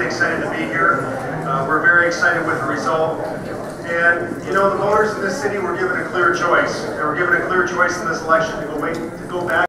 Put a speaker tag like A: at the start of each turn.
A: really excited to be here. We're very excited with the result. And, you know, the voters in this city were given a clear choice. They were given a clear choice in this election to go back